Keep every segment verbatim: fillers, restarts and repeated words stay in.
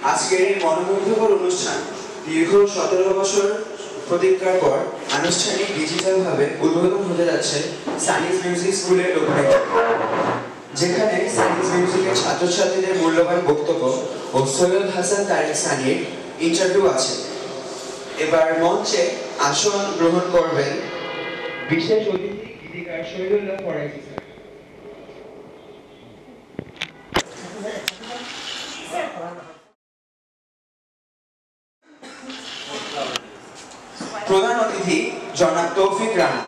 আজকের এই মনোমুগ্ধকর অনুষ্ঠান দীর্ঘ সতেরো বছর প্রতীক্ষার পর আনুষ্ঠানিক ডিজিটালভাবে উদ্বোধন হতে যাচ্ছে সানিস মিউজিক স্কুলের লক্ষ্যে, যেখানে সানিস মিউজিকের ছাত্রছাত্রীদের মূল্যবান বক্তব্য ও সৈয়দ হাসান তারেক সানির ইন্টারভিউ আছে। এবার মঞ্চে আসন গ্রহণ করবেন বিশেষ অতিথি গীতিকার শহীদুল্লাহ ফরাজি স্যার। প্রধান অতিথি জনাব তৌফিক রানা।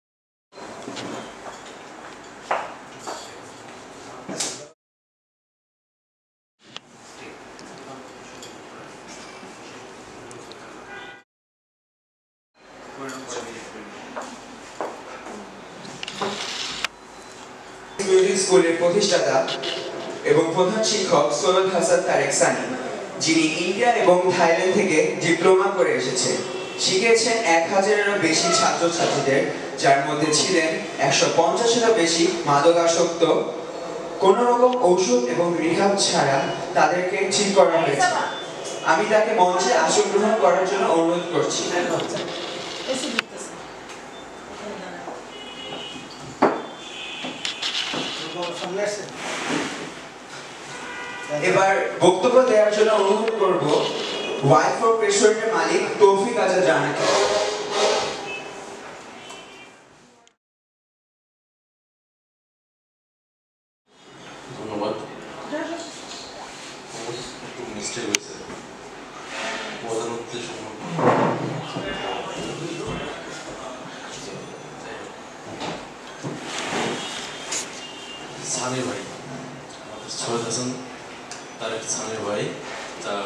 মিউজিক স্কুলের প্রতিষ্ঠাতা এবং প্রধান শিক্ষক সৈয়দ হাসান তারেক সানি, যিনি ইন্ডিয়া এবং থাইল্যান্ড থেকে ডিপ্লোমা করে এসেছে, শিখিয়েছেন এক হাজারেরও বেশি ছাত্রছাত্রীদের, যার মধ্যে ছিলেন একশো পঞ্চাশেরও বেশি মাদকাসক্ত। কোন রকম ঔষধ এবং রিহাব ছাড়া তাদেরকে ঠিক করা হয়েছে। আমি তাকে মঞ্চে আসন গ্রহণ করার জন্য অনুরোধ করছি। এবার বক্তব্য দেওয়ার জন্য অনুরোধ করব ওয়াই ফর প্রেসিডেন্টের মালিক তৌফিক আজাদ রানাকে। ধন্যবাদ। একটু মিস্টেক হয়েছে। প্রধান উদ্দেশ্য সানি ভাই, আমাদের সৈয়দ হাসান তারেক সানি ভাই, তার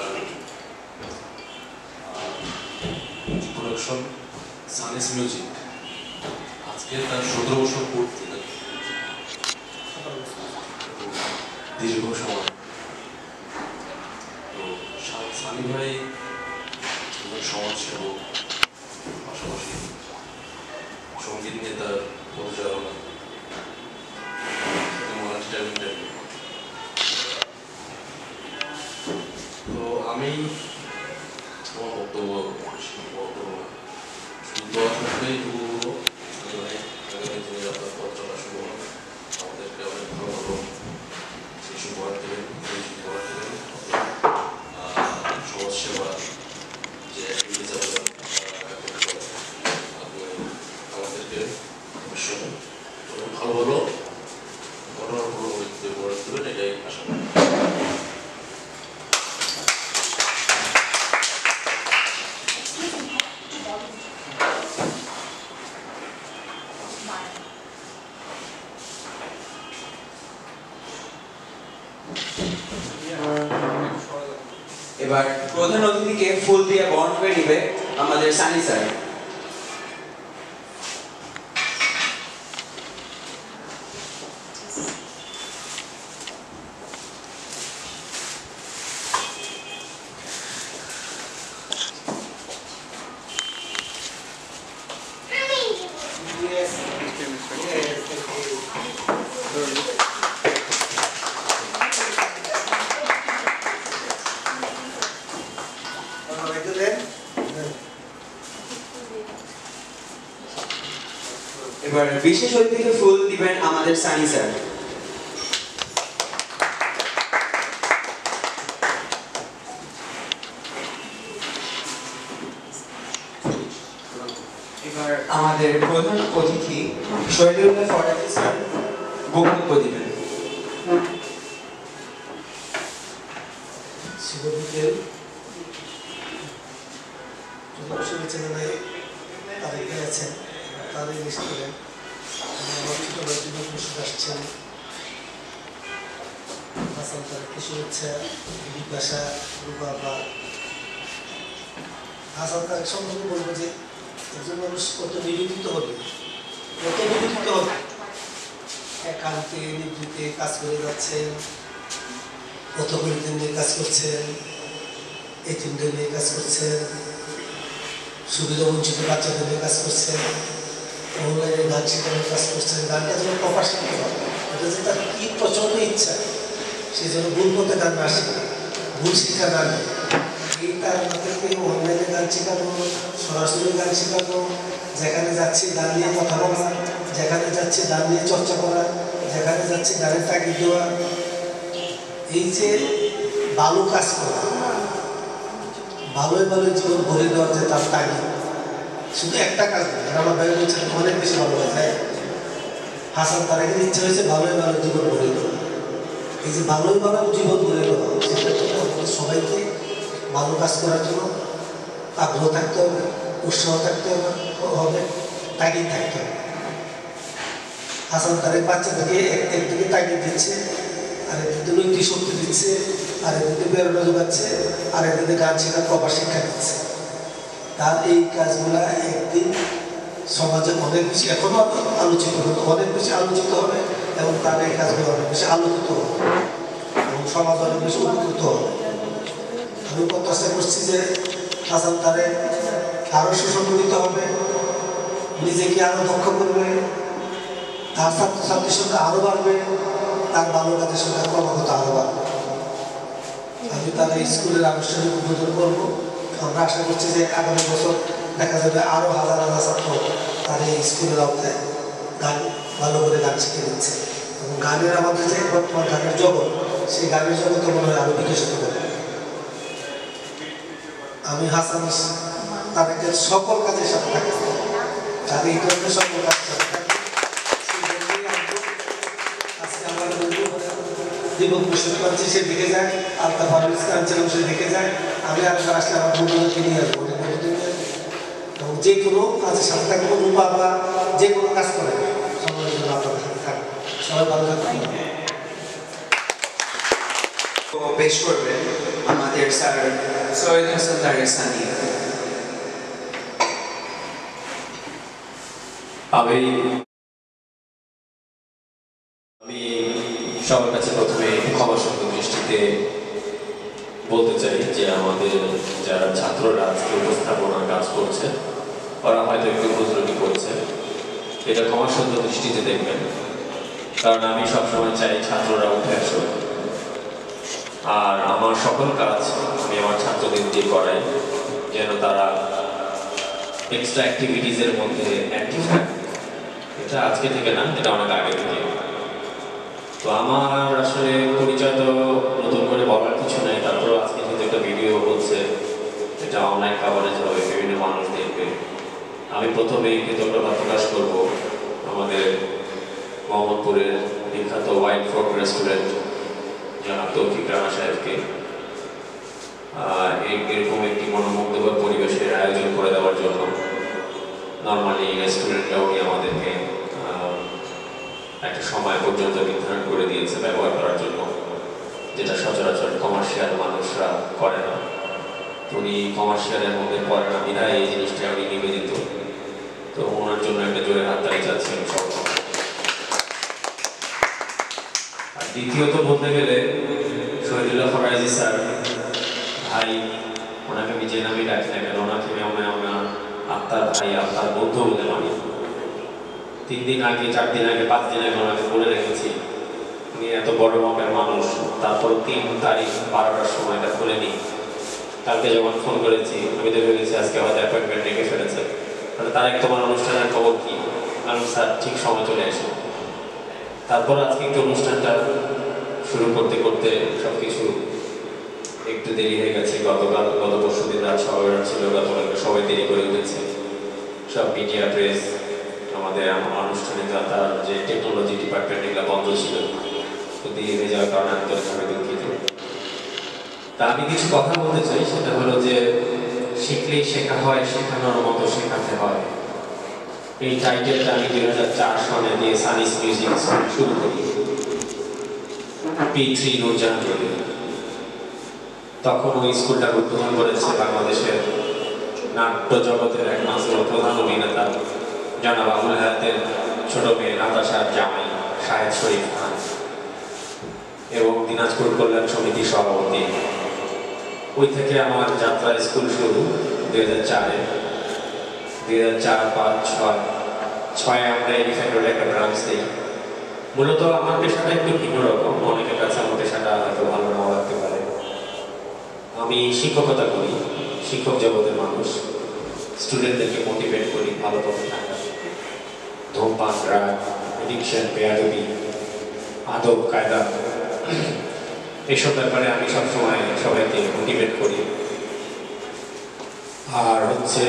প্রোডাকশন সানিস মিউজিক আজকে তার সতেরো বছর পূর্তি, দীর্ঘ সময়। তো সানি ভাই সমাজসেবক, পাশাপাশি সঙ্গীত নেতার পরিচালনা, তো আমি তোমার বক্তব্য আপনার পত্রটা শুরু হবে, আমাদেরকে অনেক ভালো ভালো শিশু পড়া দেবেন, পড়া দেবেন, সমাজ সেবা যে আপনি আমাদেরকে ভালো ভালো ঘটনার পুরোপুরিতে পড়া দেবেন, এটাই আশা করি। এবার প্রধান অতিথিকে ফুল দিয়ে বরণ করে নিবে আমাদের সানি স্যার। এবার বিশেষ অতিথিকে ফুল দিবেন আমাদের সানি স্যার। এবার আমাদের প্রধান অতিথি শহীদুল্লাহ ফরাজি স্যার বক্তব্য দিবেন। তাদের স্টুডেন্ট আসছেন হাসান তারেককে শুভেচ্ছা, বিপাশা, রূপা। হাসান তারেক সম্পর্কে বলবো যে একজন মানুষ কত নিবেদিত হবে, কত নিবেদিত হবে, একান্তে নিবৃত্তে কাজ করে যাচ্ছেন, কত গরিবদের নিয়ে কাজ করছেন, এতিমদের নিয়ে কাজ করছেন, সুবিধা বঞ্চিত বাচ্চাদের নিয়ে কাজ করছেন, অনলাইনে গান শেখানোর কাজ করছেন। গানটা যেন প্রফেশনাল হয়, এটা যে তার কি প্রচন্ড ইচ্ছা, সেই জন্য ভুল পথে গান না শেখা, ভুল শিক্ষা না দেয়। এই তার আমাদেরকে অনলাইনে গান শেখানো, সরাসরি গান শেখানো, যেখানে যাচ্ছি গান নিয়ে কথা বলা, যেখানে যাচ্ছি গান নিয়ে চর্চা করা, যেখানে যাচ্ছি গানের তাগিদ দেওয়া, এই যে ভালো কাজ করা, ভালোই ভালো জীবন ভরে দেওয়ার যে তার তাগিদ, শুধু একটা কাজ নয়। আমার ভাই বলছেন অনেক বেশি ভালো কাজ। হ্যাঁ, হাসান তারেকের ইচ্ছা হয়েছে ভালোই ভালো জীবন ভরে দেওয়া। এই যে ভালোই ভালো জীবন ভরে দেওয়া, সেটার জন্য আমাদের সবাইকে ভালো কাজ করার জন্য আগ্রহ থাকতে হবে, উৎসাহ থাকতে হবে, হবে তাগিদ থাকতে হবে। হাসান তারেক বাচ্চাদেরকে একদিকে তাগিদ দিচ্ছে, আর একদিকে নৈতিক শক্তি দিচ্ছে, আর একদিকে প্রেরণা যোগাচ্ছে, আর একদিকে গান শেখার প্রবার শিক্ষা দিচ্ছে। তার এই কাজগুলা একদিন সমাজে অনেক বেশি এখনো আলোচিত হবে, অনেক বেশি আলোচিত হবে, এবং তার এই কাজগুলো অনেক বেশি আলোকিত হবে এবং সমাজ অনেক বেশি উপকৃত হবে। আমি প্রত্যাশা করছি যে হাসান তারেক আরও সুসংগঠিত হবে, নিজেকে আরও দক্ষ করবে, তার ছাত্রছাত্রীর সংখ্যা আরও বাড়বে, তার ভালো কাজের সংখ্যা ক্রমাগত আরও বাড়বে। আমি তার এই স্কুলের আনুষ্ঠানিক উদ্বোধন করবো। আমরা আশা করছি যে আগামী বছর দেখা যাবে আরও হাজার হাজার ছাত্র তার এই স্কুলের আওতায় গান ভালো করে গান শিখে দিচ্ছে, এবং গানের আমাদের যে বর্তমান গানের জগৎ, সেই গানের জগতে মনে হয় আরও বিকশিত করবে। আমি হাসান তাদেরকে সকল কাজের সাথে থাকি, তার এই ধরনের সকল কাজের সাথে থাকি। আজকে আমার বন্ধু দীপক মুশফিক পাচ্ছি, সে দেখে যায়, আর তার ফারুজ খান ছিলাম, সে দেখে যায়। আমি একবার আসলে আমার বন্ধুদেরকে নিয়ে আসবো, এবং যে কোনো কাজের সাথে থাকবো, রূপা বা যে কোনো কাজ করে সবাই জন্য আপনাদের সাথে থাকবো। সবাই ভালো থাকবেন। পেশ করবেন আমাদের স্যার সৈয়দ হাসান তারেক সানি। আমি আমি সবার কাছে প্রথমে ক্ষমা সুন্দর দৃষ্টিতে বলতে চাই যে আমাদের যারা ছাত্ররা আজকে উপস্থাপনার কাজ করছে, ওরা হয়তো একটু বুজরুকি করছে, এটা ক্ষমা সুন্দর দৃষ্টিতে দেখবেন। কারণ আমি সবসময় চাই ছাত্ররা উঠে আসুক, আর আমার সকল কাজ আমি আমার ছাত্রদের দিয়ে করাই, যেন তারা এক্সট্রা অ্যাক্টিভিটিসের মধ্যে অ্যাক্টিভ থাকে। এটা আজকে থেকে না, এটা অনেক আগে থেকে। তো আমার আসলে পরিচয় তো নতুন করে বলার কিছু নেই, তারপরেও আজকে যেহেতু একটা ভিডিও হচ্ছে, এটা অনলাইন কাভারেজ হবে, বিভিন্ন মানুষ দেখবে। আমি প্রথমেই কৃতজ্ঞতা প্রকাশ করব আমাদের মোহাম্মদপুরের বিখ্যাত ওয়াইল্ড ফ্রুট রেস্টুরেন্ট জনাব তৌফিক রানা সাহেবকে এরকম একটি মনোমুগ্ধকর পরিবেশের আয়োজন করে দেওয়ার জন্য। নর্মালি রেস্টুরেন্টটা উনি আমাদেরকে একটা সময় পর্যন্ত নির্ধারণ করে দিয়েছে ব্যবহার করার জন্য, যেটা সচরাচর কমার্শিয়াল মানুষরা করে না। উনি কমার্শিয়ালের মধ্যে পড়ে না বিধায় এই জিনিসটা উনি নিবেদিত। তো ওনার জন্য একটা জোরে হাততালি চাচ্ছেন সব। আর দ্বিতীয়ত বলতে গেলে শহীদুল্লাহ ফরাজি স্যার ভাই, ওনাকে আমি যে নামে ডাকি না কেন, ওনাকে আমি আমার আত্মার ভাই, আত্মার বন্ধু বলে মানি। তিন দিন আগে, চার দিন আগে, পাঁচ দিন আগে ওনাকে বলে রেখেছি, উনি এত বড় মাপের মানুষ, তারপর তিন তারিখ বারোটার সময় এটা খুলেনি। কালকে যখন ফোন করেছি আমি তো ভেবেছি আজকে হয়তো অ্যাপয়েন্টমেন্ট রেখে ফেলেছে, তাহলে তার এক তোমার অনুষ্ঠানের খবর কি? কারণ স্যার ঠিক সময় চলে আসে। তারপর আজকে একটু অনুষ্ঠানটা শুরু করতে করতে সব কিছু একটু দেরি হয়ে গেছে। গতকাল গত পরশু দিন রাত সবাই ছিল, গতকালকে সবাই দেরি করে উঠেছে। সব মিডিয়া, প্রেস, আমাদের আনুষ্ঠানিক তার যে টেকনোলজি ডিপার্টমেন্ট এগুলো বন্ধ ছিল, তো দেরি হয়ে যাওয়ার কারণে আন্তরিকভাবে দুঃখিত। তা আমি কিছু কথা বলতে চাই, সেটা হলো যে শিখলেই শেখা হয়, শেখানোর মতো শেখাতে হয়। এই টাইটেলটা আমি দুই হাজার চার সালে দিয়ে সানিস মিউজিক শুরু করি, পি থ্রি নূরজাহান রোডে। তখন ওই স্কুলটা উদ্বোধন করেছে বাংলাদেশের নাট্য জগতের একমাত্র প্রধান অভিনেতা জনাব আবুল হায়াতের ছোট মেয়ে নাতাশার জামাই শাহেদ শরীফ খান এবং দিনাজপুর কল্যাণ সমিতির সভাপতি। ওই থেকে আমার যাত্রা স্কুল শুরু দুই হাজার চারে। দুই হাজার চার, পাঁচ, ছয় ছয় আমরা এলিফ্যান্ট রোডে একটা ব্রাঞ্চ দিই। মূলত আমার পেশাটা একটু ভিন্ন রকম, অনেকের কাছে আমার পেশাটা হয়তো ভালো নাও লাগতে পারে। আমি শিক্ষকতা করি, শিক্ষক জগতের মানুষ, স্টুডেন্টদেরকে মোটিভেট করি ভালো পথে থাকা, ধূমপান, ড্রাগ, এডিকশন, বেয়াদবি, আদব কায়দা, এসব ব্যাপারে আমি সবসময় সবাইকে মোটিভেট করি। আর হচ্ছে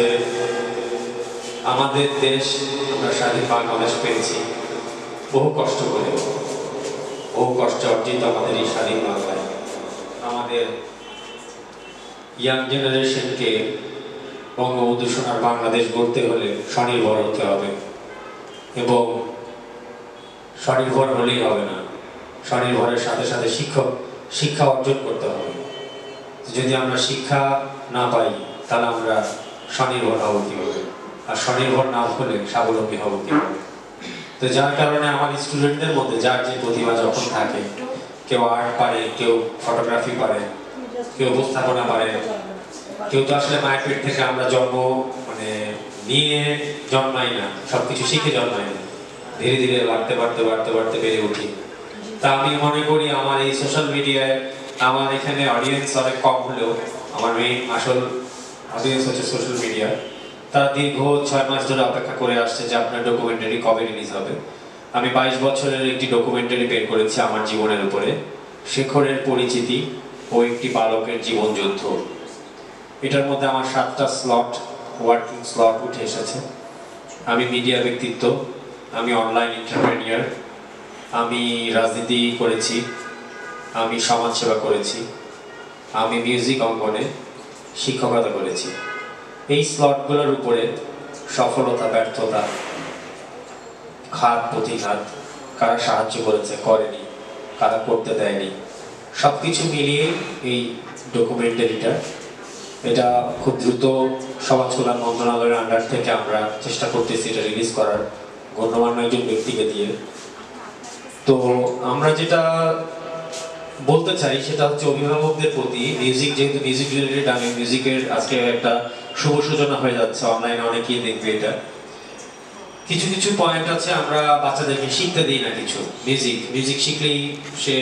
আমাদের দেশ, আমরা স্বাধীন বাংলাদেশ পেয়েছি বহু কষ্ট করে, বহু কষ্ট অর্জিত আমাদের এই স্বাধীন বাংলায়। আমাদের ইয়াং জেনারেশনকে বঙ্গবন্ধু সোনার বাংলাদেশ গড়তে হলে স্বনির্ভর হতে হবে, এবং স্বনির্ভর হলেই হবে না, স্বনির্ভরের সাথে সাথে শিক্ষক শিক্ষা অর্জন করতে হবে। যদি আমরা শিক্ষা না পাই তাহলে আমরা স্বনির্ভর হব কীভাবে, আর স্বনির্ভর না হলে স্বাবলম্বী হব কীভাবে? তো যার কারণে আমার স্টুডেন্টদের মধ্যে যার যে প্রতিভা যখন থাকে, কেউ আর্ট পারে, কেউ ফটোগ্রাফি পারে, কেউ উপস্থাপনা পারে, কেউ তো আসলে মায়ের পেট থেকে আমরা জন্ম মানে নিয়ে জন্মাই না, সবকিছু শিখে জন্মাই না, ধীরে ধীরে বাড়তে বাড়তে বাড়তে বাড়তে বেড়ে উঠি। তা আমি মনে করি আমার এই সোশ্যাল মিডিয়ায় আমার এখানে অডিয়েন্স অনেক কম হলেও আমার মেইন আসল অডিয়েন্স হচ্ছে সোশ্যাল মিডিয়া। তারা দীর্ঘ ছয় মাস ধরে অপেক্ষা করে আসছে যে আপনার ডকুমেন্টারি কবে রিলিজ হবে। আমি বাইশ বছরের একটি ডকুমেন্টারি বের করেছি আমার জীবনের উপরে, শেখরের পরিচিতি ও একটি বালকের জীবন যুদ্ধ। এটার মধ্যে আমার সাতটা স্লট, ওয়ার্কিং স্লট উঠে এসেছে। আমি মিডিয়া ব্যক্তিত্ব, আমি অনলাইন এন্টারপ্রেনিয়ার, আমি রাজনীতি করেছি, আমি সমাজসেবা করেছি, আমি মিউজিক অঙ্গনে শিক্ষকতা করেছি। এই স্লটগুলোর উপরে সফলতা, ব্যর্থতা, ঘাত প্রতিঘাত, কারা সাহায্য করেছে, করেনি, কারা করতে দেয়নি, সব কিছু মিলিয়ে এই ডকুমেন্টারিটা। এটা খুব দ্রুত সমাজ কল্যাণ মন্ত্রণালয়ের আন্ডার থেকে আমরা চেষ্টা করতেছি এটা রিলিজ করার, গণ্যমান্য একজন ব্যক্তিকে দিয়ে। তো আমরা যেটা বলতে চাই সেটা হচ্ছে অভিভাবকদের প্রতি, মিউজিক যেহেতু মিউজিক রিলেটেড, আমি মিউজিকের আজকে একটা শুভ সূচনা হয়ে যাচ্ছে, অনলাইনে অনেকেই দেখবে এটা। কিছু কিছু পয়েন্ট আছে আমরা বাচ্চাদেরকে শিখতে দিই না কিছু। মিউজিক মিউজিক শিখলেই সে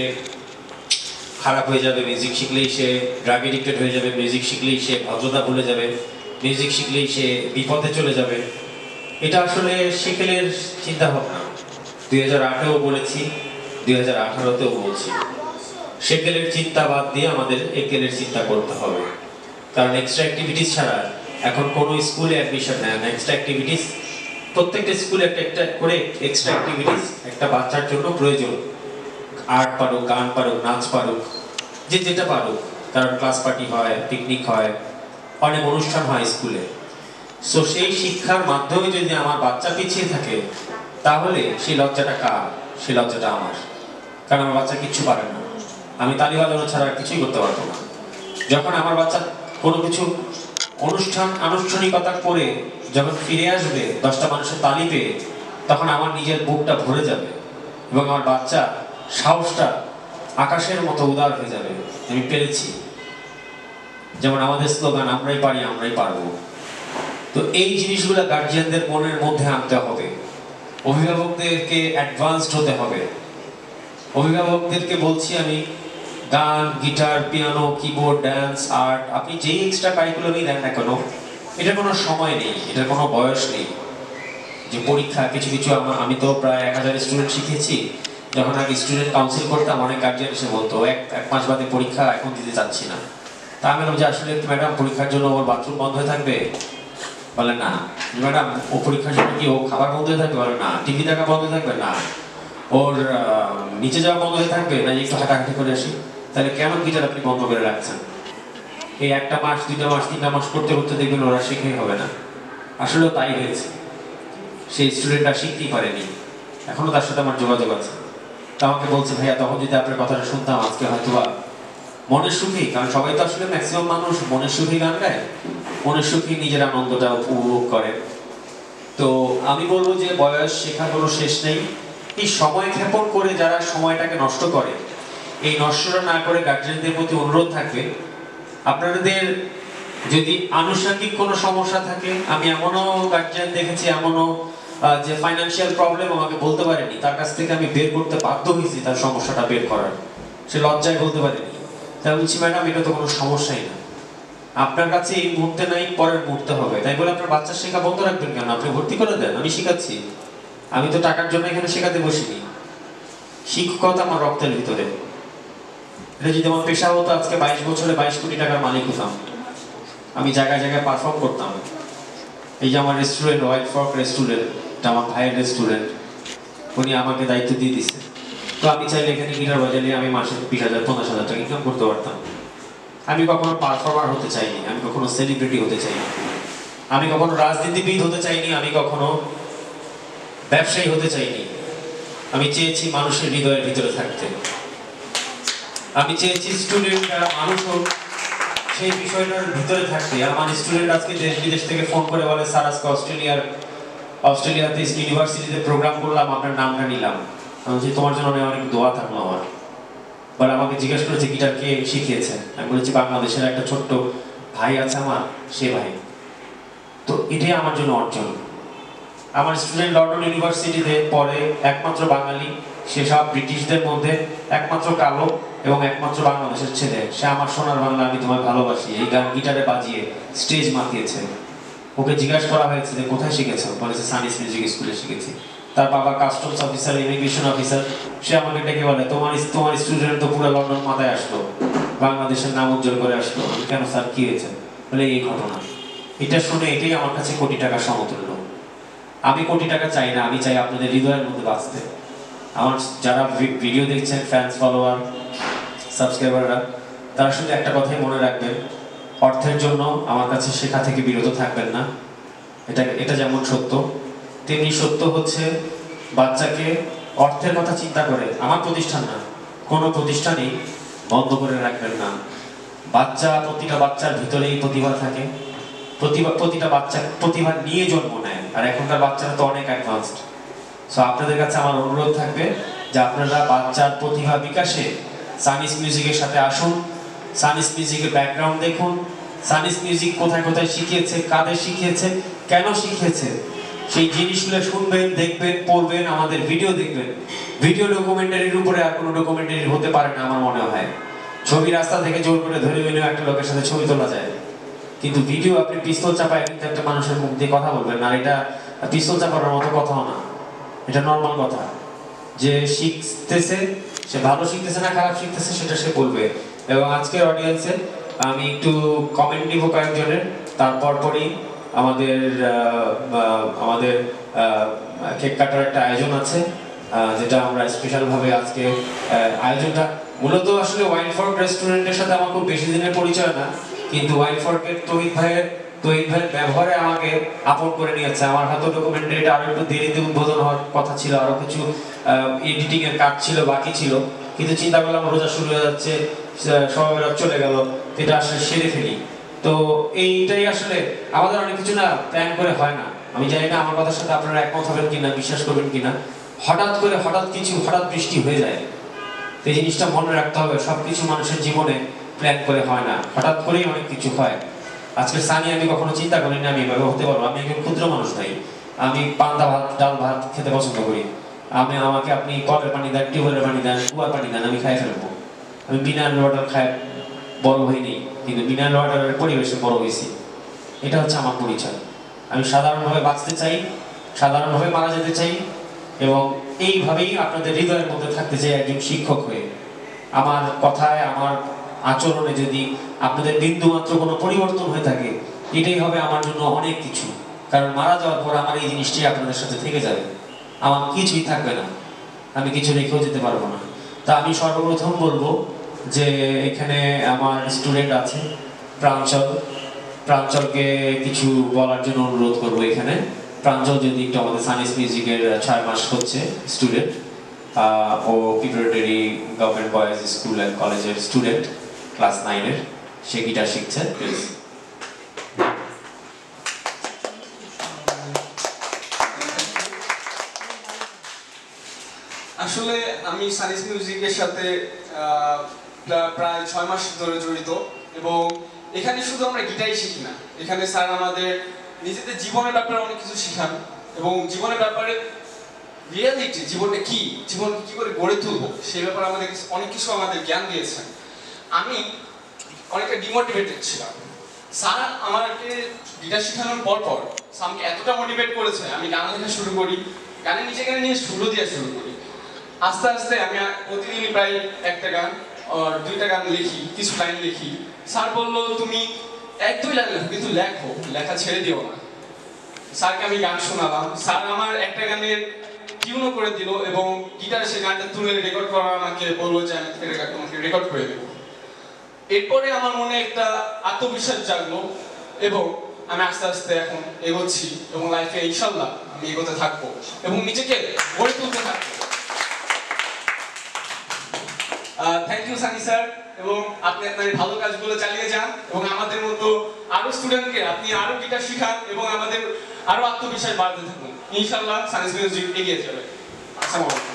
খারাপ হয়ে যাবে, মিউজিক শিখলেই সে ড্রাগ এডিক্টেড হয়ে যাবে, মিউজিক শিখলেই সে ভদ্রতা ভুলে যাবে, মিউজিক শিখলেই সে বিপদে চলে যাবে। এটা আসলে সেকেলের চিন্তা ভাবনা। দুই হাজার আটেও বলেছি, দুই হাজার আঠারোতেও বলছি, সেকেলের চিন্তা বাদ দিয়ে আমাদের একেলের চিন্তা করতে হবে। কারণ এক্সট্রা অ্যাক্টিভিটিস ছাড়া এখন কোনো স্কুলে অ্যাডমিশন নেয় না। এক্সট্রা অ্যাক্টিভিটিস প্রত্যেকটা স্কুলে একটা একটা করে এক্সট্রা অ্যাক্টিভিটিস একটা বাচ্চার জন্য প্রয়োজন। আর্ট পারুক, গান পারুক, নাচ পারুক, যে যেটা পারুক। কারণ ক্লাস পার্টি হয়, পিকনিক হয়, অনেক অনুষ্ঠান হয় স্কুলে। সো সেই শিক্ষার মাধ্যমে যদি আমার বাচ্চা পিছিয়ে থাকে তাহলে সেই লজ্জাটা কার? সেই লজ্জাটা আমার। কারণ আমার বাচ্চা কিচ্ছু পারে না, আমি তালি বাজানো ছাড়া আর কিছুই করতে পারবো না। যখন আমার বাচ্চা কোনো কিছু অনুষ্ঠান আনুষ্ঠানিকতা করে যখন ফিরে আসবে দশটা মানুষের তালি পেয়ে, তখন আমার নিজের বুকটা ভরে যাবে এবং আমার বাচ্চা সাহসটা আকাশের মতো উদার হয়ে যাবে, আমি পেরেছি। যেমন আমাদের স্লোগান, আমরাই পারি, আমরাই পারবো। তো এই জিনিসগুলো গার্জিয়ানদের মনের মধ্যে আনতে হবে, অভিভাবকদেরকে অ্যাডভান্সড হতে হবে। অভিভাবকদেরকে বলছি আমি, গান, guitar, piano, keyboard, dance, art, আপনি যেই এক্সট্রা কারিকুলামই দেন না কেন, এটার কোনো সময় নেই, এটার কোনো বয়স নেই। যে পরীক্ষা, কিছু কিছু আমি তো প্রায় এক হাজার স্টুডেন্ট শিখেছি। যখন আগে স্টুডেন্ট কাউন্সিল করতাম, অনেক গার্জিয়ান এসে বলতো এক এক মাস বাদে পরীক্ষা, এখন দিতে চাচ্ছি না। তা আমি বললাম যে আসলে ম্যাডাম পরীক্ষার জন্য ওর বাথরুম বন্ধ হয়ে থাকবে? বলে না। ম্যাডাম ও পরীক্ষার জন্য কি ও খাবার বন্ধ হয়ে থাকবে? বলে না। টিভি দেখা বন্ধ হয়ে থাকবে? না। ওর নিচে যাওয়া বন্ধ হয়ে থাকবে? না, একটু হাঁটাহাঁটি করে আসি। তাহলে কেন গিটার আপনি বন্ধ করে রাখছেন? এই একটা মাস, দুইটা মাস, তিনটা মাস করতে করতে দেখবেন ওরা শিখেই হবে না। আসলেও তাই হয়েছে, সেই স্টুডেন্টরা শিখতেই পারেনি। এখনো তার সাথে আমার যোগাযোগ আছে। তা আমাকে বলছে, ভাইয়া তখন যদি আপনার কথাটা শুনতাম আজকে হয়তো বা মনের সুখী, কারণ সবাই তো আসলে ম্যাক্সিমাম মানুষ মনের সুখী গান গায়, মনের সুখী নিজের আনন্দটা উপভোগ করে। তো আমি বলবো যে বয়স শেখার কোনো শেষ নেই। এই সময় ক্ষেপণ করে যারা সময়টাকে নষ্ট করে, এই নষ্টটা না করে গার্জিয়ানদের প্রতি অনুরোধ থাকবে, আপনাদের যদি আনুষঙ্গিক কোনো সমস্যা থাকে, আমি এমনও গার্জিয়ান দেখেছি, এমনও যে ফাইন্যান্সিয়াল প্রবলেম আমাকে বলতে পারেনি, তার কাছ থেকে আমি বের করতে বাধ্য হয়েছি তার সমস্যাটা বের করার, সে লজ্জায় বলতে পারেনি। তাই বলছি ম্যাডাম এটা তো কোনো সমস্যাই না, আপনার কাছে এই মুহূর্তে নাই, পরের মুহূর্তে হবে, তাই বলে আপনার বাচ্চার শেখা বন্ধ রাখবেন কেন? আপনি ভর্তি করে দেন, আমি শেখাচ্ছি। আমি তো টাকার জন্য এখানে শেখাতে বসিনি। শিক্ষকতা আমার রক্তের ভিতরে। এটা যদি আমার পেশা হতো, আজকে বাইশ বছরে বাইশ কোটি টাকার মালিক হতাম। আমি জায়গায় জায়গায় পারফর্ম করতাম। এই যে আমার রেস্টুরেন্ট, হোয়াইট ফর্ক রেস্টুরেন্ট, এটা আমার ভাইয়ের রেস্টুরেন্ট, উনি আমাকে দায়িত্ব দিয়ে দিচ্ছে। তো আমি চাইলে এখানে গিটার বাজালে আমি মাসে বিশ হাজার পঞ্চাশ হাজার টাকা ইনকাম করতে পারতাম। আমি কখনো পারফর্মার হতে চাইনি, আমি কখনো সেলিব্রিটি হতে চাইনি, আমি কখনো রাজনীতিবিদ হতে চাইনি, আমি কখনো ব্যবসায়ী হতে চাইনি। আমি চেয়েছি মানুষের হৃদয়ের ভিতরে থাকতে। আমি চেয়েছি স্টুডেন্ট যারা মানুষ হোক সেই বিষয়টার ভিতরে থাকতে। আমার স্টুডেন্ট আজকে দেশ বিদেশ থেকে ফোন করে বলে, স্যার আজকে অস্ট্রেলিয়ার অস্ট্রেলিয়াতে ইউনিভার্সিটিতে প্রোগ্রাম করলাম, আপনার নামটা নিলাম। আমি বলছি তোমার জন্য আমি অনেক দোয়া থাকলো আমার। বলে আমাকে জিজ্ঞেস করেছে গিটার কে শিখিয়েছে। আমি বলেছি বাংলাদেশের একটা ছোট্ট ভাই আছে আমার, সে ভাই। তো এটাই আমার জন্য অর্জন। আমার স্টুডেন্ট লন্ডন ইউনিভার্সিটিতে পড়ে, একমাত্র বাঙালি, সে সব ব্রিটিশদের মধ্যে একমাত্র কালো এবং একমাত্র বাংলাদেশের ছেলে। সে আমার সোনার বাংলা আমি তোমায় ভালোবাসি এই গান গিটারে বাজিয়ে স্টেজ মাতিয়েছে। ওকে জিজ্ঞাসা করা হয়েছে যে কোথায় শিখেছো, বলেছে সানিস মিউজিক স্কুলে শিখেছি। তার বাবা কাস্টমস অফিসার, ইমিগ্রেশন অফিসার। সে আমাকে ডেকে বলে, তোমার তোমার স্টুডেন্ট তো পুরো লন্ডন মাথায় আসলো, বাংলাদেশের নাম উজ্জ্বল করে আসলো। আমি কেন স্যার, কি হয়েছে? বলে এই ঘটনা। এটা শুনে এটাই আমার কাছে কোটি টাকার সমতুল্য। আমি কোটি টাকা চাই না, আমি চাই আপনাদের হৃদয়ের মধ্যে বাঁচতে। আমার যারা ভিডিও দেখছেন, ফ্যান্স, ফলোয়ার, সাবস্ক্রাইবাররা, তারা শুধু একটা কথাই মনে রাখবেন, অর্থের জন্য আমার কাছে শেখা থেকে বিরত থাকবেন না। এটা এটা যেমন সত্য, তেমনি সত্য হচ্ছে বাচ্চাকে অর্থের কথা চিন্তা করে, আমার প্রতিষ্ঠান না, কোনো প্রতিষ্ঠানই বন্ধ করে রাখবেন না। বাচ্চা, প্রতিটা বাচ্চার ভিতরেই প্রতিভা থাকে। প্রতিভা প্রতিটা বাচ্চা প্রতিভা নিয়ে জন্ম নেয়, আর এখনকার বাচ্চারা তো অনেক অ্যাডভান্সড। সো আপনাদের কাছে আমার অনুরোধ থাকবে যে আপনারা বাচ্চার প্রতিভা বিকাশে সানিস মিউজিকের সাথে আসুন, সানিস মিউজিকের ব্যাকগ্রাউন্ড দেখুন, সানিস মিউজিক কোথায় কোথায় শিখিয়েছে, কাদের শিখিয়েছে, কেন শিখিয়েছে, সেই জিনিসগুলো শুনবেন, দেখবেন, পড়বেন, আমাদের ভিডিও দেখবেন। ভিডিও ডকুমেন্টারির উপরে আর কোনো ডকুমেন্টারি হতে পারে না আমার মনে হয়। ছবি রাস্তা থেকে জোর করে ধরে নিয়ে একটা লোকের সাথে ছবি তোলা যায়, কিন্তু ভিডিও আপনি পিস্তল চাপায় কিন্তু একটা মানুষের মুখ দিয়ে কথা বলবেন, আর এটা পিস্তল চাপানোর মতো কথাও না, এটা নর্মাল কথা। যে শিখতেছে সে ভালো শিখতেছে না খারাপ শিখতেছে সেটা সে বলবে। এবং আজকের অডিয়েন্সে আমি একটু কমেন্ট নিব কয়েকজনের, তারপর পরই আমাদের আমাদের কেক কাটার একটা আয়োজন আছে, যেটা আমরা স্পেশালভাবে আজকে আয়োজনটা মূলত আসলে ওয়াইন ফর্ক রেস্টুরেন্টের সাথে আমার খুব বেশি দিনের পরিচয় না, কিন্তু ওয়াইন ফর্কের তহিদ ভাইয়ের তহিদ ভাইয়ের ব্যবহারে আমাকে আপন করে নিয়েছে। আমার হাতে ডকুমেন্টারিটা আরো একটু দেরিতে উদ্বোধন হওয়ার কথা ছিল, আরো কিছু এডিটিং এর কাজ ছিল, বাকি ছিল, কিন্তু চিন্তা করলাম রোজা শুরু হয়ে যাচ্ছে, সবাই চলে গেল, এটা আসলে সেরে ফেলি। তো এইটাই আসলে আমাদের অনেক কিছু না প্ল্যান করে হয় না। আমি জানি না আমার কথার সাথে আপনারা একমত হবেন কিনা, বিশ্বাস করবেন কিনা, হঠাৎ করে হঠাৎ কিছু হঠাৎ বৃষ্টি হয়ে যায়। তো এই জিনিসটা মনে রাখতে হবে, সবকিছু মানুষের জীবনে প্ল্যান করে হয় না, হঠাৎ করেই অনেক কিছু হয়। আজকে সানি আমি কখনো চিন্তা করিনি আমি এভাবে হতে পারবো। আমি একজন ক্ষুদ্র মানুষ ভাই, আমি পান্তা ভাত, ডাল ভাত খেতে পছন্দ করি। আমি আমাকে আপনি কলের পানি দেন, টিউবওয়েলের পানি দেন, কুয়ার পানি দেন, আমি খাই ফেলবো। আমি মিনারেল ওয়াটার খাই বড় হইনি, কিন্তু মিনারেল ওয়াটারের পরিবেশে বড় হয়েছি। এটা হচ্ছে আমার পরিচয়। আমি সাধারণভাবে বাঁচতে চাই, সাধারণভাবে মারা যেতে চাই, এবং এইভাবেই আপনাদের হৃদয়ের মধ্যে থাকতে চাই একজন শিক্ষক হয়ে। আমার কথায়, আমার আচরণে যদি আপনাদের বিন্দুমাত্র কোনো পরিবর্তন হয়ে থাকে, এটাই হবে আমার জন্য অনেক কিছু। কারণ মারা যাওয়ার পর আমার এই জিনিসটি আপনাদের সাথে থেকে যাবে, আমার কিছুই থাকবে না, আমি কিছু রেখেও যেতে পারবো না। তা আমি সর্বপ্রথম বলবো যে এখানে আমার স্টুডেন্ট আছে প্রাঞ্চল, প্রাঞ্চলকে কিছু বলার জন্য অনুরোধ করবো। এখানে প্রাঞ্চল যদি একটু আমাদের সানিস মিউজিকের ছয় মাস হচ্ছে স্টুডেন্ট, ও preparatory government boys school and কলেজের স্টুডেন্ট, ক্লাস নাইনের, সে গিটার শিখছে। প্লিজ। আসলে আমি সানিস মিউজিকের সাথে প্রায় ছয় মাস ধরে জড়িত, এবং এখানে শুধু আমরা গিটারই শিখি না, এখানে স্যার আমাদের নিজেদের জীবনের ব্যাপারে অনেক কিছু শেখান, এবং জীবনের ব্যাপারে রিয়েলিটি, জীবনটা কি, জীবনকে কি করে গড়ে তুলবো সেই ব্যাপারে আমাদের অনেক কিছু আমাদের জ্ঞান দিয়েছেন। আমি অনেকটা ডিমোটিভেটেড ছিলাম, স্যার আমাকে গিটার শেখানোর পর পর স্যার আমাকে এতটা মোটিভেট করেছে, আমি গান লেখা শুরু করি, গানে নিজেকে নিয়ে সুরো দিয়ে শুরু করি। আস্তে আস্তে আমি প্রতিদিনই প্রায় একটা গান আর দুইটা গান লিখি, কিছু লাইন লিখি। স্যার বললো তুমি এক দুই লাইন লেখো, কিন্তু লেখো, লেখা ছেড়ে দিও না। স্যারকে আমি গান শোনালাম, স্যার আমার একটা গানের টিউনও করে দিল এবং গিটারে সে গানটা তুলে রেকর্ড করা আমাকে বললো যে আমি তোমাকে রেকর্ড করে দেবো। এরপরে আমার মনে একটা আত্মবিশ্বাস জাগলো এবং আমি আস্তে আস্তে এখন এগোচ্ছি এবং লাইফে ইনশাল্লাহ আমি এগোতে থাকবো এবং নিজেকে গড়ে তুলতে থাকবো। থ্যাংক ইউ সানি স্যার, এবং আপনি আপনার ভালো কাজগুলো চালিয়ে যান এবং আমাদের মতো আরো স্টুডেন্টকে আপনি আরো গিটার শিখান এবং আমাদের আরো আত্মবিশ্বাস বাড়তে থাকুন। ইনশাল্লাহ সায়েন্স মিউজিক এগিয়ে যাবে। আসসালামু আলাইকুম।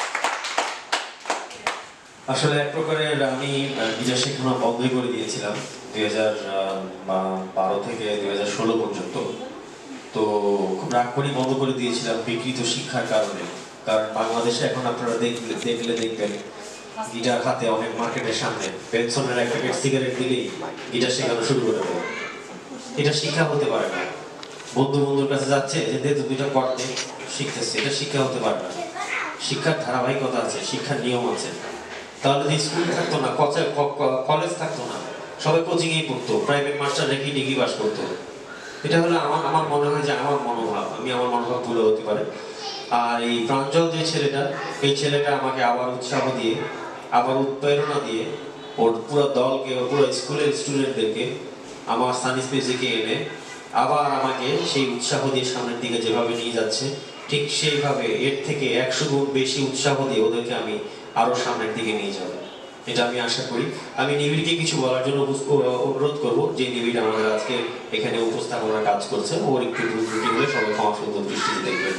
আসলে এক প্রকারের আমি গিটার শেখানো বন্ধই করে দিয়েছিলাম দুই হাজার বারো থেকে দুই হাজার ষোলো পর্যন্ত। তো খুব রাগ করে বন্ধ করে দিয়েছিলাম বিকৃত শিক্ষার কারণে। কারণ বাংলাদেশে এখন আপনারা দেখলে দেখলে দেখবেন গিটার হাতে অনেক মার্কেটের সামনে পেনসনের এক প্যাকেট সিগারেট দিলেই গিটার শেখানো শুরু করে দেবে। এটা শিক্ষা হতে পারে না। বন্ধু বন্ধুর কাছে যাচ্ছে যে দে দুইটা করতে শিখতেছে, এটা শিক্ষা হতে পারে না। শিক্ষার ধারাবাহিকতা আছে, শিক্ষার নিয়ম আছে। তাহলে তো স্কুল থাকতো না, কলেজ থাকতো না, সবাই কোচিংয়েই পড়তো, প্রাইভেট মাস্টার রেখে ডিগ্রি পাস করতো। এটা হলো আমার আমার মনে হয় যে আমার মনোভাব, আমি আমার মনোভাব ভুলে হতে পারে। আর এই প্রাঞ্জল যে ছেলেটা, এই ছেলেটা আমাকে আবার উৎসাহ দিয়ে, আবার উৎপ্রেরণা দিয়ে ওর পুরো দলকে, ওর পুরো স্কুলের স্টুডেন্টদেরকে আমার সায়েন্স মিউজিকে এনে আবার আমাকে সেই উৎসাহ দিয়ে সামনের দিকে যেভাবে নিয়ে যাচ্ছে, ঠিক সেইভাবে এর থেকে একশো গুণ বেশি উৎসাহ দিয়ে ওদেরকে আমি আরো সামনের দিকে নিয়ে যাব, এটা আমি আশা করি। আমি নিবিড়কে কিছু বলার জন্য অনুরোধ করব, যে নিবিড় আমাদের আজকে এখানে উপস্থাপনার কাজ করছে, ওর একটু ত্রুটি হলে সবাই ক্ষমা সুন্দর দৃষ্টিতে দেখবেন।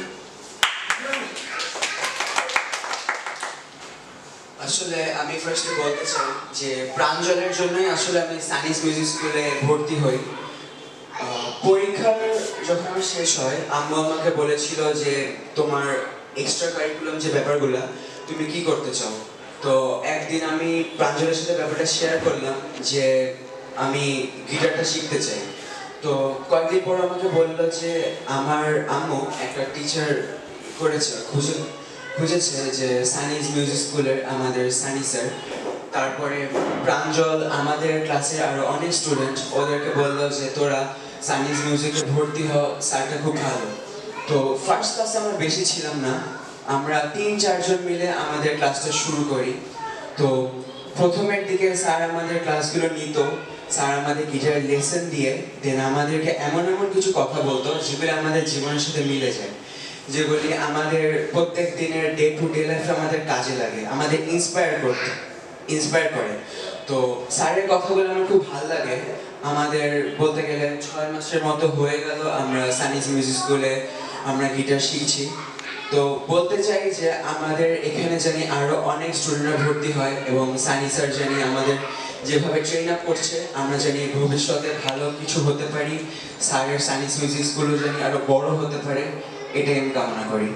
আসলে আমি ফার্স্টে বলতে চাই যে প্রাঞ্জলের জন্যই আসলে আমি সায়েন্স মিউজিক স্কুলে ভর্তি হই। পরীক্ষার যখন আমার শেষ হয়, আম্মু আমাকে বলেছিল যে তোমার এক্সট্রা কারিকুলাম যে ব্যাপারগুলো তুমি কি করতে চাও। তো একদিন আমি প্রাঞ্জলের সাথে ব্যাপারটা শেয়ার করলাম যে আমি গিটারটা শিখতে চাই। তো কয়েকদিন পর আমাকে বললো যে আমার আম্মু একটা টিচার করেছে, খুঁজে খুঁজেছে যে সায়েন্স মিউজিক স্কুলের আমাদের সানি স্যার। তারপরে প্রাঞ্জল আমাদের ক্লাসের আরো অনেক স্টুডেন্ট, ওদেরকে বললো যে তোরা সায়েন্স মিউজিকে ভর্তি হ, স্যারটা খুব ভালো। তো ফার্স্ট ক্লাসে আমরা বেশি ছিলাম না, আমরা তিন চারজন মিলে আমাদের ক্লাসটা শুরু করি। তো প্রথমের দিকে স্যার আমাদের ক্লাসগুলো নিত, স্যার আমাদের গিটার লেসন দিয়ে দেন আমাদেরকে এমন এমন কিছু কথা বলতো যেগুলো আমাদের জীবনের সাথে মিলে যায়, যেগুলি আমাদের প্রত্যেক দিনের ডে টু ডে লাইফে আমাদের কাজে লাগে, আমাদের ইন্সপায়ার করতে ইন্সপায়ার করে। তো স্যারের কথাগুলো আমার খুব ভালো লাগে। আমাদের বলতে গেলে ছয় মাসের মতো হয়ে গেল আমরা সায়েন্স মিউজিক স্কুলে আমরা গিটার শিখছি। তো বলতে চাই যে আমাদের এখানে জানি আরো অনেক স্টুডেন্টরা ভর্তি হয় এবং সানি স্যার জানি আমাদের যেভাবে ট্রেন আপ করছে, আমরা জানি ভবিষ্যতে ভালো কিছু হতে পারি, স্যারের সায়েন্স মিউজিক স্কুলও জানি আরো বড় হতে পারে, এটাই আমি কামনা করি।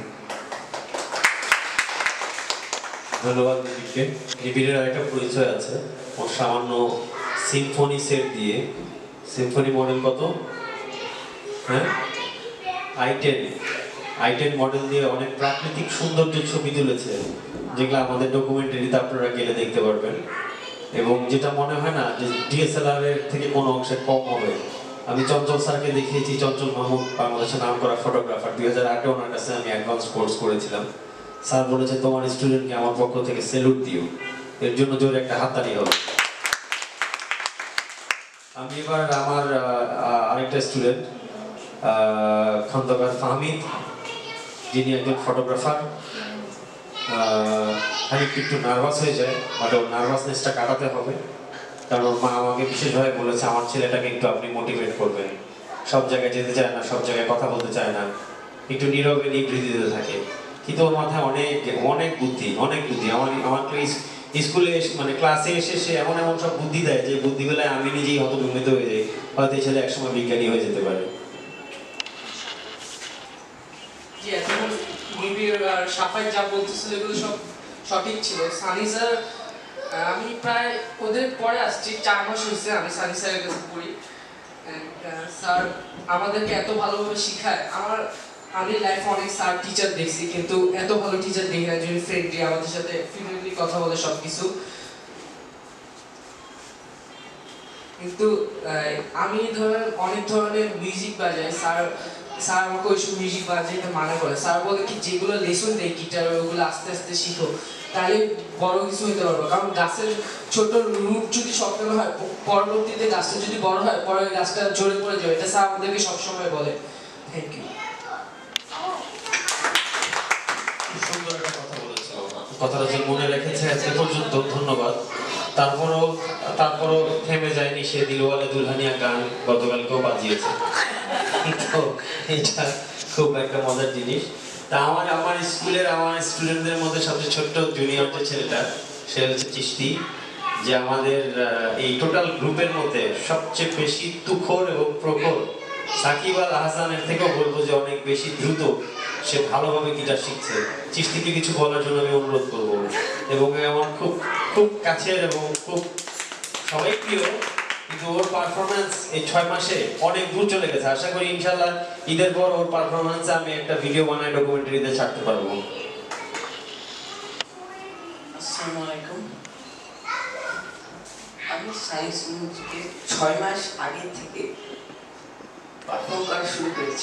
ধন্যবাদ নিবিড়কে। নিবিড়ের আরেকটা পরিচয় আছে, ওর সামান্য সিম্ফনি সেট দিয়ে, সিম্ফনি মডেল কত, হ্যাঁ I ten I ten model দিয়ে অনেক প্রাকৃতিক সৌন্দর্য ছবি তুলেছে, যেগুলো আমাদের ডকুমেন্টারিতে আপনারা গেলে দেখতে পারবেন। এবং যেটা মনে হয় না যে ডিএসএলআর এর থেকে কোনো অংশে কম হবে। আমি চঞ্চল স্যারকে দেখিয়েছি, চঞ্চল মাহমুদ বাংলাদেশের নাম করা ফটোগ্রাফার, দুই হাজার আটে ওনার কাছে আমি অ্যাডভান্স কোর্স করেছিলাম। স্যার বলেছে তোমার স্টুডেন্টকে আমার পক্ষ থেকে স্যালুট দিও, এর জন্য জোরে একটা হাততালি হবে। আমি এবার আমার আরেকটা স্টুডেন্ট খন্দকার ফাহমিদ, যিনি একজন ফটোগ্রাফার, খানিকটা একটু নার্ভাস হয়ে যায়, বাট ওর নার্ভাসনেসটা কাটাতে হবে। কারণ ওর মা আমাকে বিশেষভাবে বলেছে আমার ছেলেটাকে একটু আপনি মোটিভেট করবেন, সব জায়গায় যেতে চায় না, সব জায়গায় কথা বলতে চায় না, একটু নীরবে নিবৃত্তিতে থাকে, কিন্তু ওর মাথায় অনেক অনেক বুদ্ধি অনেক বুদ্ধি আমার আমার স্কুলে মানে ক্লাসে এসে সে এমন এমন সব বুদ্ধি দেয় যে বুদ্ধিবেলায় আমি নিজেই হতভম্বিত হয়ে যাই, হয়তো এই ছেলে একসময় বিজ্ঞানী হয়ে যেতে পারে। আর সাফাই যা বলতেছিল এগুলো সব সঠিক ছিল। সানি স্যার, আমি প্রায় ওদের পরে আসছি, চার মাস হয়েছে আমি সানি স্যারের কাছে পড়ি। স্যার আমাদেরকে এত ভালোভাবে শেখায়। আমার আমি লাইফে অনেক স্যার টিচার দেখছি, কিন্তু এত ভালো টিচার দেখি না, যিনি ফ্রেন্ডলি, আমাদের সাথে ফ্রিলি কথা বলে সব কিছু। কিন্তু আমি ধরেন অনেক ধরনের মিউজিক বাজাই, স্যার স্যার আমাকে ওইসব মিউজিক বাজাইতে মানা করে। স্যার বলে কি যেগুলো লেসন দেয় গিটার ওগুলো আস্তে আস্তে শিখো, তাহলে বড় কিছু হতে পারবো। কারণ গাছের ছোট রুট যদি শক্ত হয়, পরবর্তীতে গাছটা যদি বড় হয়, পরে গাছটা জোরে পড়ে যাবে। এটা স্যার আমাদেরকে সবসময় বলে। Thank you. সুন্দর একটা কথা বলেছিল, কথাটা যে মনে রেখেছে এত পর্যন্ত ধন্যবাদ। তারপরও তারপরও থেমে যায়নি, সে দিলওয়ালে দুলহানিয়া গান গতকালকেও বাজিয়েছে। তো এটা খুব একটা মজার জিনিস। তা আমার আমার স্কুলের আমার স্টুডেন্টদের মধ্যে সবচেয়ে ছোট্ট জুনিয়র যে ছেলেটা, সে হচ্ছে চিশতি, যে আমাদের এই টোটাল গ্রুপের মধ্যে সবচেয়ে বেশি তুখোর এবং প্রখর। সাকিব আল আহসানের থেকেও বলবো যে অনেক বেশি দ্রুত সে ভালোভাবে গিটার শিখছে। চিশতিকে কিছু বলার জন্য আমি অনুরোধ করবো। এবং আমার খুব খুব কাছের এবং খুব সবাই প্রিয়, কিন্তু ওর পারফরমেন্স এই ছয় মাসে অনেক দূর চলে গেছে। আশা করি ইনশাল্লাহ ঈদের পর ওর পারফরমেন্স আমি একটা ভিডিও বানাই ডকুমেন্টারিতে ছাড়তে পারবো। আসসালামু আলাইকুম। আমি সায়েন্স মিউজিকে ছয় মাস আগে থেকে পারফর্ম করা শুরু করেছি।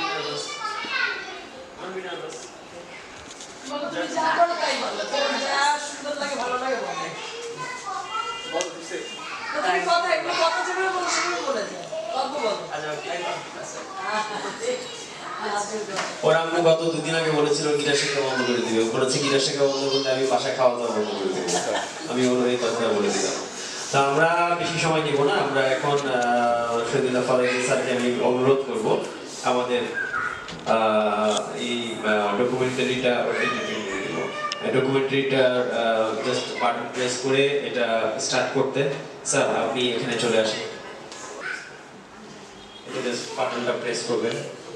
ওর আম্মু গত দুদিন আগে বলেছিল গিটার শেখা বন্ধ করে দিবে। বলেছে গিটার শেখা বন্ধ করলে আমি বাসায় খাওয়া দাওয়া বন্ধ করে দেবো। আমি ওর এই কথাটা বলে দিলাম। তা আমরা বেশি সময় নিব না, আমরা এখন শহীদুল্লাহ ফারাজি স্যারকে আমি অনুরোধ করব আমাদের এই ডকুমেন্টারিটা ডকুমেন্টারিটা জাস্ট বাটন প্রেস করে এটা স্টার্ট করতে। স্যার আপনি এখানে চলে আসেন, এটা জাস্ট বাটনটা প্রেস করবেন।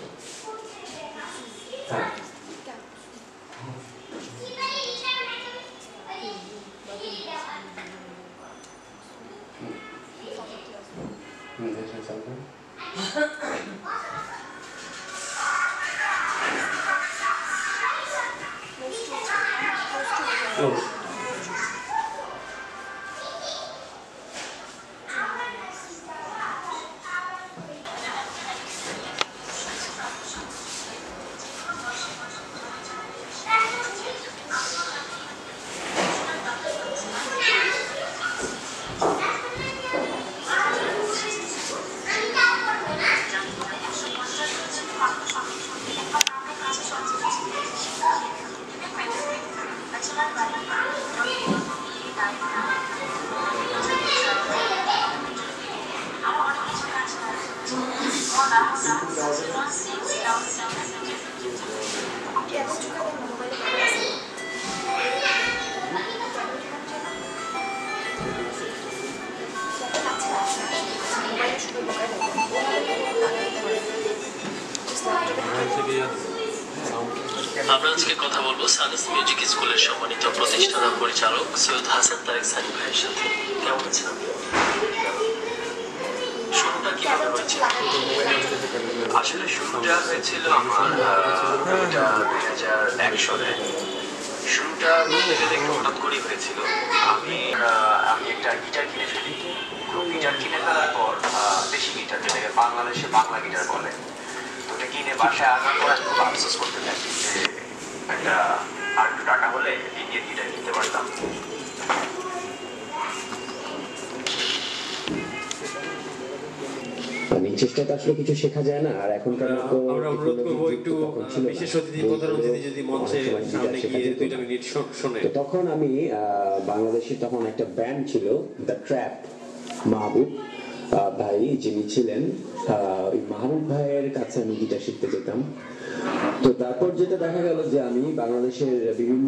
হ্যাঁ আমরা আজকে কথা বলবো সানিস মিউজিক স্কুলের সম্মানিত প্রতিষ্ঠাতা পরিচালক সৈয়দ হাসান তারেক সানি ভাইয়ের সাথে। কেমন আছেন? শুরুটা কিভাবে হয়েছিল? আসলে শুরুটা হয়েছিল আমার দুই হাজার এক সালে। শুরুটা বলতে গেলে একটু হঠাৎ করেই হয়েছিল। আমি আমি একটা গিটার কিনে ফেলি। গিটার কিনে ফেলার পর দেশি গিটার, যেটাকে বাংলাদেশে বাংলা গিটার বলে, তো ওটা কিনে বাসায় আনার পর আমি খুব আফসোস করতে থাকি যে একটা আর একটু টাকা হলে ইন্ডিয়ান গিটার কিনতে পারতাম। চেষ্টাতে আসলে কিছু শেখা যায় না। আর এখনকার মতো আমরা অনুরোধ করব একটু বিশেষ অতিথি প্রধান অতিথি যদি মঞ্চে সামনে গিয়ে দুইটা মিনিট শুনে। তো তখন আমি বাংলাদেশে তখন একটা ব্যান্ড ছিল দ্য ট্র্যাপ, মাহবুব ভাই যিনি ছিলেন, ওই মাহবুব ভাইয়ের কাছে আমি গিটার শিখতে যেতাম। তো তারপর যেটা দেখা গেল যে আমি বাংলাদেশের বিভিন্ন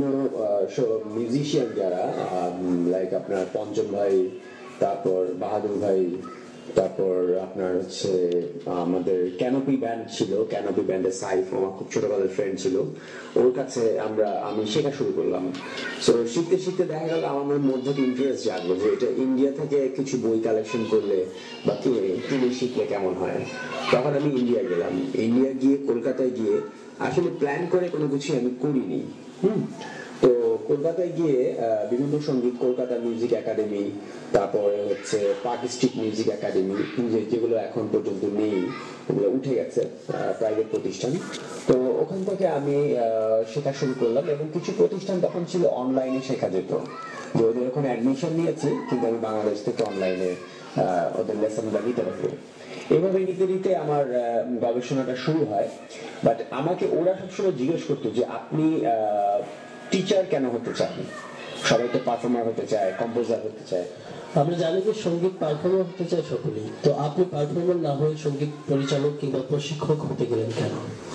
মিউজিশিয়ান যারা লাইক আপনার পঞ্চম ভাই, তারপর বাহাদুর ভাই, তারপর আপনার হচ্ছে আমাদের ক্যানোপি ব্যান্ড ছিল, ক্যানোপি ব্যান্ডের সাইফ আমার খুব ছোটবেলার ফ্রেন্ড ছিল, ওর কাছে আমরা আমি শেখা শুরু করলাম। সো শিখতে শিখতে দেখা গেল আমার মধ্যে ইন্টারেস্ট জাগলো যে এটা ইন্ডিয়া থেকে কিছু বই কালেকশন করলে বা কিনে শিখলে কেমন হয়। তখন আমি ইন্ডিয়া গেলাম, ইন্ডিয়া গিয়ে কলকাতায় গিয়ে আসলে প্ল্যান করে কোনো কিছু আমি করিনি। হুম তো কলকাতায় গিয়ে বিভিন্ন সঙ্গীত, কলকাতা মিউজিক একাডেমি, তারপরে হচ্ছে পার্ক স্ট্রিট মিউজিক একাডেমি, যেগুলো এখন পর্যন্ত নেই, ওগুলো উঠে গেছে, প্রাইভেট প্রতিষ্ঠান। তো ওখান থেকে আমি শেখা শুরু করলাম এবং কিছু প্রতিষ্ঠান তখন ছিল অনলাইনে শেখা যেত, যে ওদের ওখানে অ্যাডমিশন নিয়েছি কিন্তু আমি বাংলাদেশ থেকে অনলাইনে ওদের লেসনগুলো নিতে পারবো। এইভাবে নিতে নিতে আমার গবেষণাটা শুরু হয়। বাট আমাকে ওরা সবসময় জিজ্ঞেস করতো যে আপনি টিচার কেন হতে চান? সবাই তো পারফর্মার হতে চায়, কম্পোজার হতে চায়। আমরা জানি যে সঙ্গীত পারফর্মার হতে চায় সকলেই, তো আপনি পারফর্মার না হয়ে সঙ্গীত পরিচালক কিংবা প্রশিক্ষক হতে গেলেন কেন?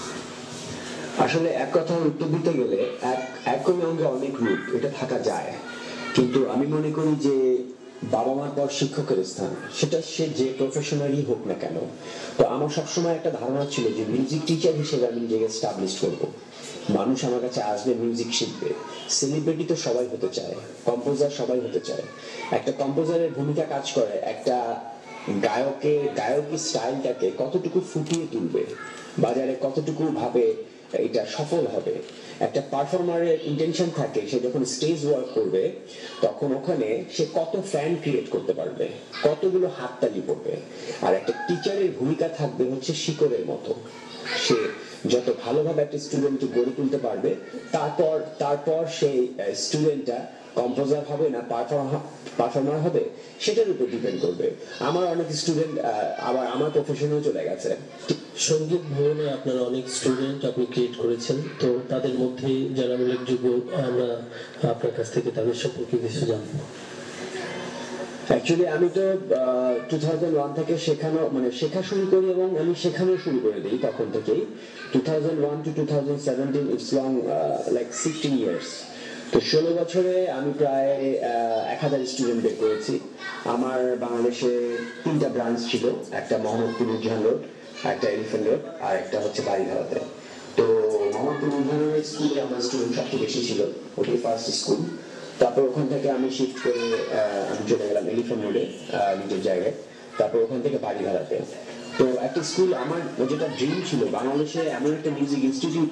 আসলে এক কথার উত্তর দিতে গেলে এক একই অঙ্গে অনেক রূপ, এটা থাকা যায়, কিন্তু আমি মনে করি যে বাবা মার পর শিক্ষকের স্থান, সেটা সে যে প্রফেশনালই হোক না কেন। তো আমার সবসময় একটা ধারণা ছিল যে মিউজিক টিচার হিসেবে আমি নিজেকে এস্টাবলিশ করবো, মানুষ আমার কাছে আসবে মিউজিক শিখবে। সেলিব্রিটি তো সবাই হতে চায়, কম্পোজার সবাই হতে চায়। একটা কম্পোজারের ভূমিকা কাজ করে একটা গায়কের গায়কী স্টাইলটাকে কতটুকু ফুটিয়ে তুলবে, বাজারে কতটুকু ভাবে এটা সফল হবে। একটা পারফর্মারের ইন্টেনশন থাকে সে যখন স্টেজ ওয়ার্ক করবে তখন ওখানে সে কত ফ্যান ক্রিয়েট করতে পারবে, কতগুলো হাততালি পড়বে। আর একটা টিচারের ভূমিকা থাকবে হচ্ছে শিকড়ের মতো, সে যত ভালোভাবে একটা স্টুডেন্টকে গড়ে তুলতে পারবে তারপর তারপর সেই স্টুডেন্টটা কম্পোজার হবে না পারফর্মার হবে সেটার উপর ডিপেন্ড করবে। আমার অনেক স্টুডেন্ট আবার আমার প্রফেশনেও চলে গেছে। সঙ্গীত ভবনে আপনারা অনেক স্টুডেন্ট আপনি ক্রিয়েট করেছেন, তো তাদের মধ্যে যারা উল্লেখযোগ্য আমরা আপনার কাছ থেকে তাদের সম্পর্কে কিছু জানবো। অ্যাকচুয়ালি আমি তো টু থাউজেন্ড ওয়ান থেকে শেখানো মানে শেখা শুরু করি এবং আমি শেখানো শুরু করে দিই তখন থেকেই। Two thousand one to two thousand seventeen it's long like sixteen years. তো ষোলো বছরে আমি প্রায় এক হাজার স্টুডেন্ট বের করেছি। আমার বাংলাদেশে তিনটা ব্রাঞ্চ ছিল, একটা মোহাম্মদপুর উজান রোড, একটা এলিফ্যান্ট রোড, আর একটা হচ্ছে বাড়িধারাতে। তো মোহাম্মদপুর উজান রোডের স্কুলে আমার স্টুডেন্ট সবচেয়ে বেশি ছিল, ওটাই ফার্স্ট স্কুল। তারপর ওখান থেকে আমি শিফট করে আমি চলে গেলাম এলিফ্যান্ট রোডে নিজের জায়গায়, তারপর ওখান থেকে বাড়িধারাতে। তো একটা স্কুল আমার যেটা ড্রিম ছিল বাংলাদেশে এমন একটা মিউজিক ইনস্টিটিউট।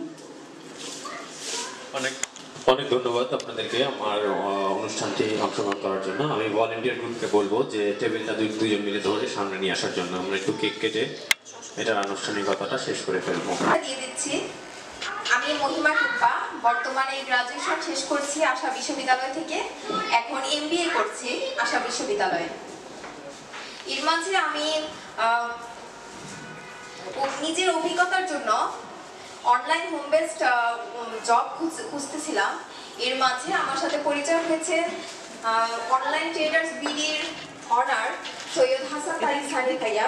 অনেক অনেক ধন্যবাদ আপনাদেরকে আমার অনুষ্ঠানটি অংশগ্রহণ করার জন্য। আমি ভলেন্টিয়ার গ্রুপকে বলবো যে টেবিলটা দুই দুইজন মিলে ধরে সামনে নিয়ে আসার জন্য আমরা একটু কেক কেটে এটার আনুষ্ঠানিকতাটা শেষ করে ফেলবো। দিয়ে দিচ্ছি। আমি মহিমা টুপ্পা, বর্তমানে গ্রাজুয়েশন শেষ করছি আশা বিশ্ববিদ্যালয় থেকে, এখন এমবিএ করছি আশা বিশ্ববিদ্যালয়ে। এর মাঝে আমি নিজের অভিজ্ঞতার জন্য অনলাইন হোম বেসড জব খুঁজতেছিলাম। এর মাঝে আমার সাথে পরিচয় হয়েছে অনলাইন ট্রেডার্স বিডির অনার সৈয়দ হাসান তারিক সানি ভাইয়া।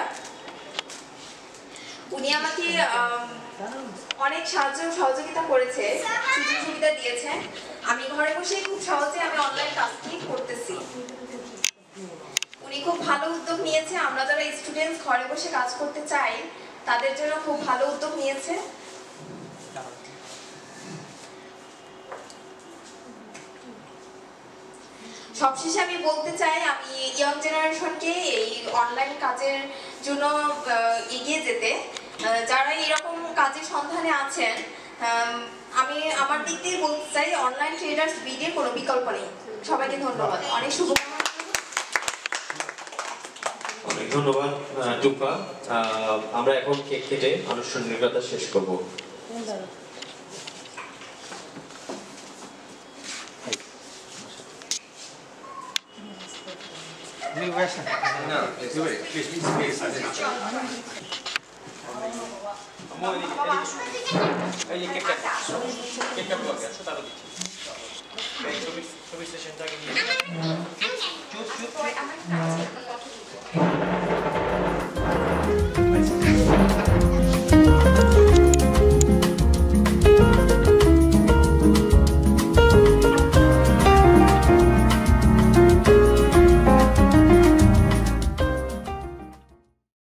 উনি আমাকে অনেক সাহায্য সহযোগিতা করেছে, সুযোগ সুবিধা দিয়েছে। আমি ঘরে বসেই খুব সহজে আমি অনলাইন কাজটি করতেছি। উনি খুব ভালো উদ্যোগ নিয়েছে, আমরা যারা স্টুডেন্টস ঘরে বসে কাজ করতে চাই তাদের জন্য খুব ভালো উদ্যোগ নিয়েছে। সবশেষে আমি বলতে চাই আমি ইয়াং জেনারেশনকে এই অনলাইন কাজের জন্য এগিয়ে যেতে, যারা এরকম কাজের সন্ধানে আছেন, আমি আমার দিক দিয়ে বলতে চাই অনলাইন ট্রেডার্স বিডির কোনো বিকল্প নেই। সবাইকে ধন্যবাদ, অনেক শুভকামনা। অনেক ধন্যবাদ টুপ্পা। আমরা এখন কেক কেটে আনুষ্ঠানিকতা শেষ করবো। No, please, please, please, please. এই কেক কাট কেক কাট বল আসো তাহলে দিচ্ছি এই ছবি ছবি সেশনটাকে নিয়ে চুপ চুপ